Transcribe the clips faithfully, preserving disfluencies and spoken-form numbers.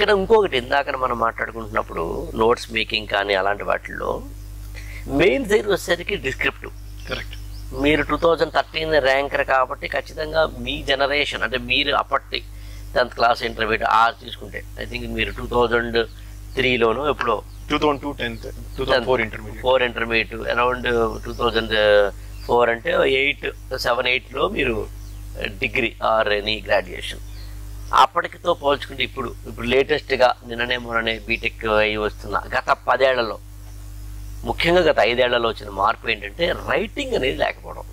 ఇక్కడ ఇంకొకటి ఇందాక మనం మాట్లాడుకుంటున్నప్పుడు నోట్స్ మేకింగ్ కానీ అలాంటి వాటిల్లో మెయిన్ సైడ్ వచ్చేసరికి డిస్క్రిప్టివ్. కరెక్ట్. మీరు టూ థౌజండ్ థర్టీన్ ర్యాంకర్ కాబట్టి ఖచ్చితంగా మీ జనరేషన్ అంటే మీరు అప్పటి టెన్త్ క్లాస్ ఇంటర్మీడియట్ ఆ తీసుకుంటే ఐ థింక్ మీరు టూ థౌజండ్ త్రీలోనూ ఎప్పుడో two thousand two tenth two thousand four intermediate four intermediate around two thousand four అంటే ఎయిట్ సెవెన్ ఎయిట్లో మీరు డిగ్రీ ఆర్ ఎనీ గ్రాడ్యుయేషన్. అప్పటికితో పోల్చుకుంటే ఇప్పుడు ఇప్పుడు లేటెస్ట్గా నిన్ననే మొన్ననే బీటెక్ అయ్యి వస్తున్న గత పదేళ్లలో ముఖ్యంగా గత ఐదేళ్లలో వచ్చిన మార్పు ఏంటంటే రైటింగ్ అనేది లేకపోవడం.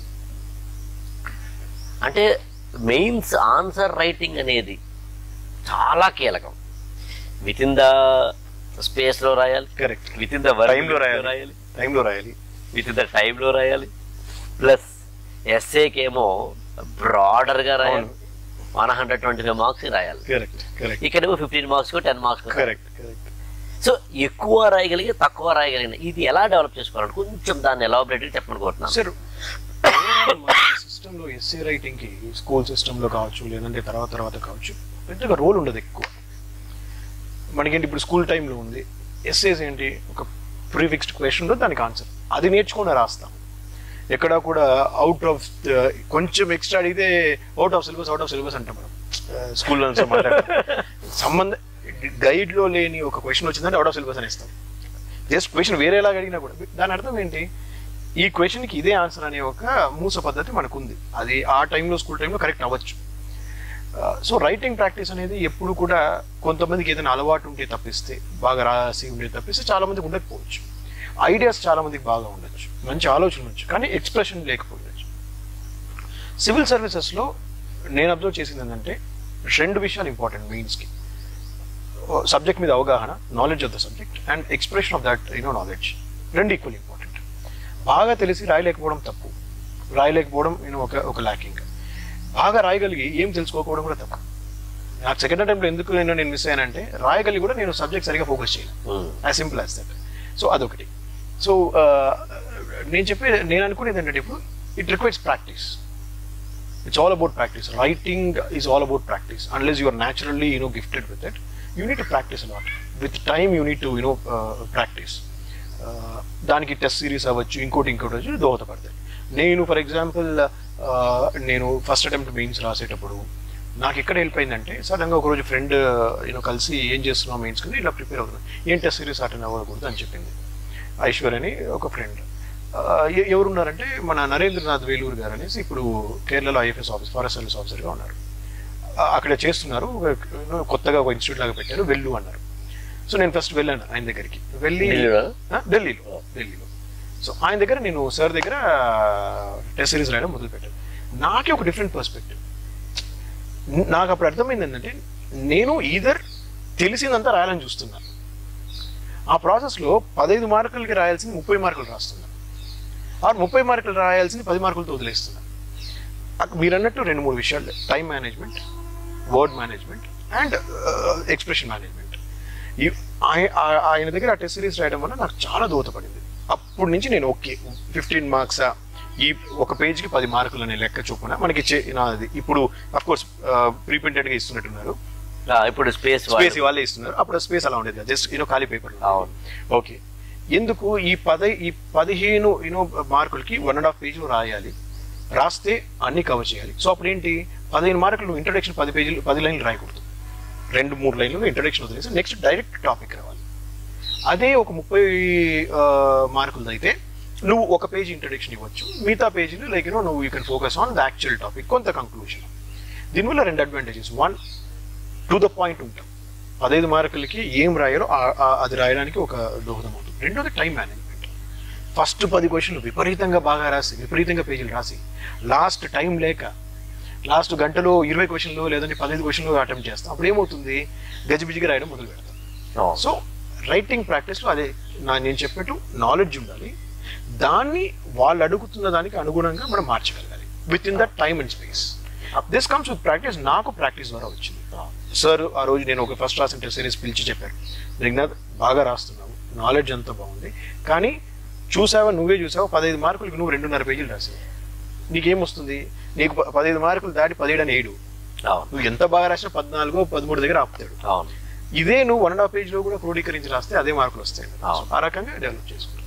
అంటే మెయిన్స్ ఆన్సర్ రైటింగ్ అనేది చాలా కీలకం. విత్ ఇన్ ద స్పేస్లో రాయాలి, కరెక్ట్, విత్ ఇన్ ద టైంలో రాయాలి టైంలో రాయాలి విత్ ఇన్ ద టైంలో రాయాలి. ప్లస్ ఎస్ఏకేమో బ్రాడర్గా రాయాలి, one hundred twenty five marks రాయాలి. Correct correct. ఇక్కడేమో fifteen marks ten marks. Correct correct. So ఎక్కువ రాయగలిగి తక్కువ రాయగలిగిన ఇది ఎలా డెవలప్ చేసుకోవాలంటే కొంచెం దాన్ని ఎలాబరేట్గా చెప్పండి కోరుతున్నాను సార్. సిస్టంలో ఎస్ఏ రైటింగ్కి స్కూల్ సిస్టంలో కావచ్చు లేదంటే తర్వాత తర్వాత కావచ్చు పెద్దగా రోల్ ఉండదు ఎక్కువ. మనకేంటి ఇప్పుడు స్కూల్ టైంలో ఉంది ఎస్ఏస్ ఏంటి ఒక ప్రీఫిక్స్డ్ క్వశ్చన్లో దానికి ఆన్సర్ అది నేర్చుకుని రాస్తాం. ఎక్కడ కూడా అవుట్ ఆఫ్ కొంచెం ఎక్స్ట్రా అడిగితే out of syllabus out of syllabus అంటాం మనం స్కూల్లో సంబంధ గైడ్లో లేని ఒక క్వశ్చన్ వచ్చిందంటే అవుట్ ఆఫ్ సిలబస్ అని ఇస్తాం. జస్ట్ క్వశ్చన్ వేరేలాగా అడిగినా కూడా దాని అర్థం ఏంటి ఈ క్వశ్చన్కి ఇదే ఆన్సర్ అనే ఒక మూస పద్ధతి మనకు ఉంది. అది ఆ టైంలో స్కూల్ టైంలో కరెక్ట్ అవ్వచ్చు. సో రైటింగ్ ప్రాక్టీస్ అనేది ఎప్పుడు కూడా కొంతమందికి ఏదైనా అలవాటు ఉంటే తప్పిస్తే బాగా రాసి ఉండే తప్పిస్తే చాలా మందికి ఉండకపోవచ్చు. ఐడియాస్ చాలా మందికి బాగా ఉండొచ్చు, మంచి ఆలోచన ఉండొచ్చు, కానీ ఎక్స్ప్రెషన్ లేకపోవచ్చు. సివిల్ సర్వీసెస్లో నేను అబ్జర్వ్ చేసింది ఏంటంటే రెండు విషయాలు ఇంపార్టెంట్ మెయిన్స్కి. సబ్జెక్ట్ మీద అవగాహన, knowledge of the subject and expression of that you know knowledge రెండు ఈక్వల్ ఇంపార్టెంట్. బాగా తెలిసి రాయలేకపోవడం తప్పు, రాయలేకపోవడం నేను ఒక ఒక ల్యాకింగ్. బాగా రాయగలిగి ఏం తెలుసుకోకపోవడం కూడా తప్పు. నాకు సెకండ్ అటెంప్ట్లో ఎందుకు నేను నేను మిస్ అయ్యానంటే రాయగలిగి కూడా నేను సబ్జెక్ట్ సరిగా ఫోకస్ చేయను. As simple as that. So అదొకటి. సో నేను చెప్పే నేను అనుకునేది ఏంటంటే ఇప్పుడు it requires practice. It's all about practice. Writing is all about practice. Unless you are naturally you know gifted with it, you need to practice a lot. With time you need to you know practice. దానికి test series అవ్వచ్చు, ఇంకోటి ఇంకోటి వచ్చి దోహదపడతాయి. నేను for example నేను first attempt mains రాసేటప్పుడు నాకు ఎక్కడ హెల్ప్ అయిందంటే సడన్గా ఒకరోజు ఫ్రెండ్ యూనో కలిసి ఏం చేస్తున్నావు మెయిన్స్ కింద ఇలా ప్రిపేర్ అవుతున్నాను, ఏం టెస్ట్ సిరీస్ అటెండ్ అవ్వకూడదు అని చెప్పింది. ఐశ్వర్య అని ఒక ఫ్రెండ్. ఎవరున్నారంటే మన నరేంద్రనాథ్ వేలూరు గారు అనేసి ఇప్పుడు కేరళలో ఐఎఫ్ఎస్ ఆఫీస్ ఫారెస్ట్ సర్వీస్ ఆఫీసర్గా ఉన్నారు. అక్కడ చేస్తున్నారు, కొత్తగా ఒక ఇన్స్టిట్యూట్ లాగా పెట్టారు, వెళ్ళు అన్నారు. సో నేను ఫస్ట్ వెళ్ళాను ఆయన దగ్గరికి. వెళ్ళి ఢిల్లీలో ఢిల్లీలో సో ఆయన దగ్గర నేను సార్ దగ్గర టెస్ట్ సిరీస్ రాయడం మొదలుపెట్టాను. నాకే ఒక డిఫరెంట్ పర్స్పెక్టివ్. నాకు అప్పుడు అర్థమైంది ఏంటంటే నేను ఈధర్ తెలిసిందంతా రాయాలని చూస్తున్నాను, ఆ ప్రాసెస్లో పదహైదు మార్కులకి రాయాల్సింది ముప్పై మార్కులు రాస్తున్నాను, ఆ ముప్పై మార్కులు రాయాల్సింది పది మార్కులతో వదిలేస్తున్నాను. మీరు అన్నట్టు రెండు మూడు విషయాలు, time management, word management and expression management. ఆయన దగ్గర ఆ టెస్ట్ సిరీస్ రాయడం వల్ల నాకు చాలా దోహదపడింది. అప్పటి నుంచి నేను ఓకే ఫిఫ్టీన్ మార్క్సా ఈ ఒక పేజ్కి పది మార్కులు అనే లెక్క చొప్పున మనకి నాది. ఇప్పుడు అఫ్ కోర్స్ ప్రీప్రింటెడ్గా ఇస్తున్నట్టున్నారు, ఇప్పుడు స్పేస్ స్పేస్ వాళ్ళే ఇస్తున్నారు. అప్పుడు స్పేస్ అలా ఉండేది, జస్ట్ యూనో ఖాళీ పేపర్. ఓకే, ఎందుకు ఈ పద ఈ పదిహేను యూనో మార్కులకి వన్ అండ్ హాఫ్ పేజీలు రాయాలి, రాస్తే అన్ని కవర్ చేయాలి. సో అప్పుడు ఏంటి పదిహేను మార్కులు ఇంట్రొడక్షన్ పది పేజీలు పది లైన్లు రాయకూడదు, రెండు మూడు లైన్లు ఇంట్రొడక్షన్ వదిలేసి నెక్స్ట్ డైరెక్ట్ టాపిక్ రావాలి. అదే ఒక ముప్పై మార్కులు అయితే నువ్వు ఒక పేజీ ఇంట్రొడక్షన్ ఇవ్వచ్చు, మిగతా పేజీలు లైక్ యూనో నువ్వు you can focus on the actual topic, కొంత కంక్లూజన్. దీనివల్ల రెండు advantages. One, to the point ఉంటాం, పదహైదు మార్కులకి ఏం రాయాలో అది రాయడానికి ఒక దోహదం అవుతుంది. రెండోది టైం మేనేజ్మెంట్. ఫస్ట్ పది క్వశ్చన్లు విపరీతంగా బాగా రాసి విపరీతంగా పేజీలు రాసి లాస్ట్ టైం లేక లాస్ట్ గంటలో ఇరవై క్వశ్చన్లు లేదంటే పదహైదు క్వశ్చన్లు అటెంప్ట్ చేస్తాం. అప్పుడు ఏమవుతుంది, గజిబిజిగా రాయడం మొదలు పెడతాం. సో రైటింగ్ ప్రాక్టీస్లో అదే నా నేను చెప్పినట్టు నాలెడ్జ్ ఉండాలి, దాన్ని వాళ్ళు అడుగుతున్న దానికి అనుగుణంగా మనం మార్చగలగాలి within that time and space. This comes with practice. నాకు ప్రాక్టీస్ ద్వారా వచ్చింది. సార్ ఆ రోజు నేను ఒక ఫస్ట్ రాసిన టెస్ట్ సిరీస్ పిలిచి చెప్పారు, మెఘనాథ్ బాగా రాస్తున్నావు, నాలెడ్జ్ అంతా బాగుంది, కానీ చూసావా నువ్వే చూసావా పదహైదు మార్కులకి నువ్వు రెండున్నర పేజీలు రాసావు, నీకేమొస్తుంది, నీకు పదహైదు మార్కులు దాటి పదిహేడు అని ఏడు, నువ్వు ఎంత బాగా రాసినా పద్నాలుగో పదమూడు దగ్గర ఆపుతాడు. ఇదే నువ్వు వన్ అండ్ హాఫ్ పేజ్ లో కూడా క్రోడీకరించి రాస్తే అదే మార్కులు వస్తాయి. అవును. ఆ రకంగా డెవలప్ చేసుకో.